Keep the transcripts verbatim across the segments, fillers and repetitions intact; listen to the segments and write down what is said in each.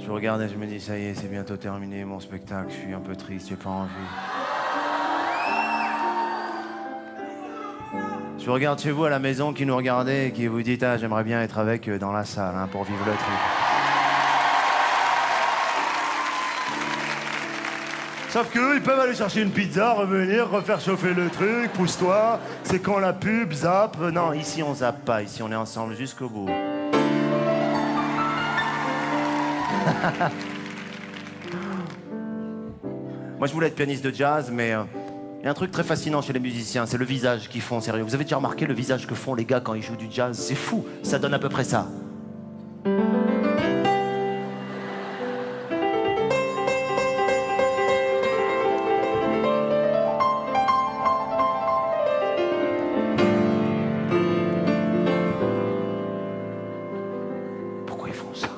Je regarde et je me dis, ça y est, c'est bientôt terminé mon spectacle, je suis un peu triste, j'ai pas envie. Je regarde chez vous à la maison qui nous regardez et qui vous dites, ah, j'aimerais bien être avec eux dans la salle, hein, pour vivre le truc. Sauf qu'eux, ils peuvent aller chercher une pizza, revenir, refaire chauffer le truc, pousse-toi, c'est quand la pub, zap. Non, ici on zappe pas, ici on est ensemble jusqu'au bout. Moi, je voulais être pianiste de jazz, mais il euh, y a un truc très fascinant chez les musiciens, c'est le visage qu'ils font, sérieux. Vous avez déjà remarqué le visage que font les gars quand ils jouent du jazz? C'est fou, ça donne à peu près ça. Pourquoi ils font ça?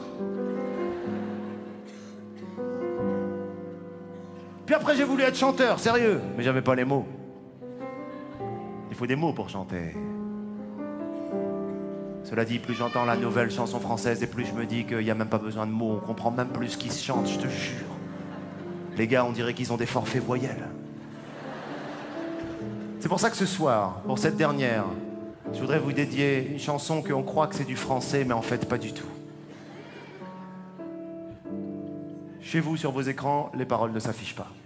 Puis après, j'ai voulu être chanteur, sérieux. Mais j'avais pas les mots. Il faut des mots pour chanter. Cela dit, plus j'entends la nouvelle chanson française et plus je me dis qu'il n'y a même pas besoin de mots. On comprend même plus ce qui se chante, je te jure. Les gars, on dirait qu'ils ont des forfaits voyelles. C'est pour ça que ce soir, pour cette dernière, je voudrais vous dédier une chanson qu'on croit que c'est du français, mais en fait, pas du tout. Chez vous, sur vos écrans, les paroles ne s'affichent pas.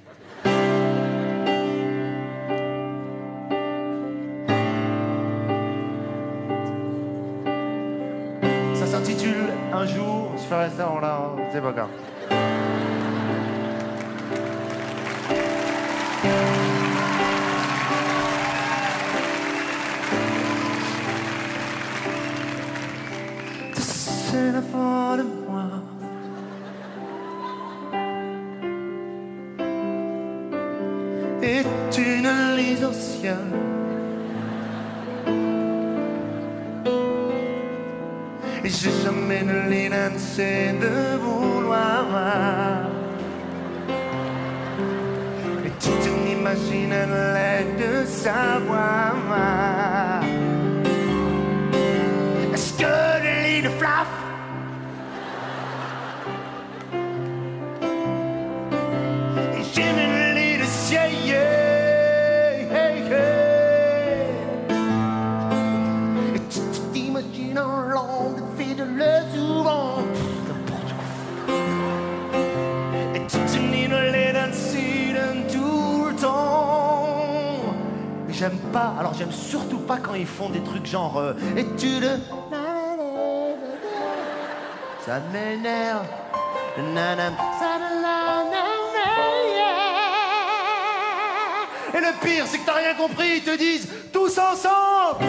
Ça s'intitule « Un jour », je ferai ça en là, c'est pas grave. C'est la fin de moi. Et tu ne lis au ciel. Et j'ai jamais ne l'insé de vouloir. Et tu t'imagines l'aide de savoir. Est-ce que le lit de flaf et j'ai le lit de ciel, yeah, hey, hey. Et tu t'imagines en langue fidèle souvent. Et tu t'imagines les danser tout le temps. Mais j'aime pas, alors j'aime surtout pas quand ils font des trucs genre euh, études. Ça m'énerve. Et le pire, c'est que t'as rien compris, ils te disent tous ensemble.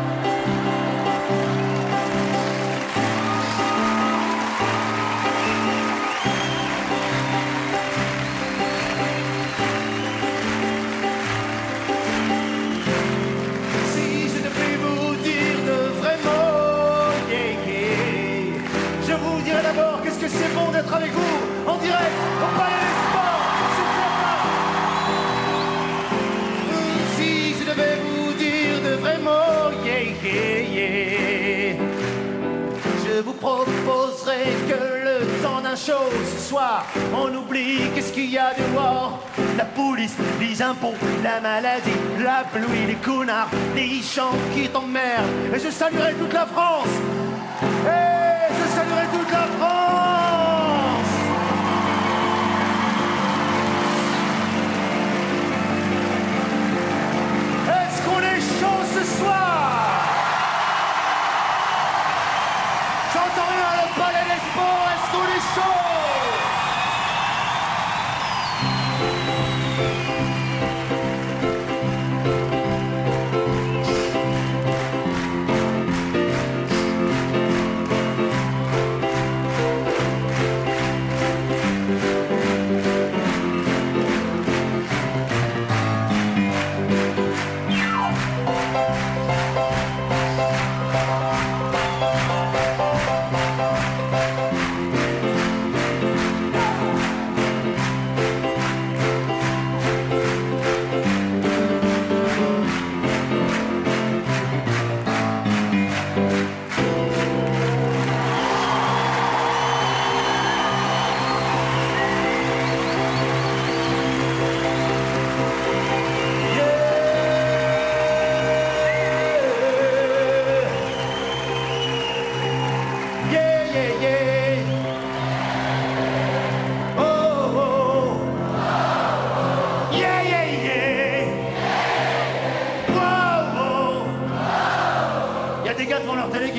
Si je devais vous dire de vrais mots, yeah, yeah, je vous dirais d'abord qu'est-ce que c'est bon d'être avec vous en direct au Palais des Sports. Si je devais vous dire de vrais mots, yeah, yeah, yeah, je vous proposerais que le temps d'un show ce soir, on oublie qu'est-ce qu'il y a dehors. La police, les impôts, la maladie, la pluie, les connards, les chants qui t'emmerdent. Et je saluerai toute la France. Et je saluerai toute la France. Est-ce qu'on est chaud ce soir? J'entends rien, le Palais des Sports, est-ce qu'on est chaud? yeah, yeah.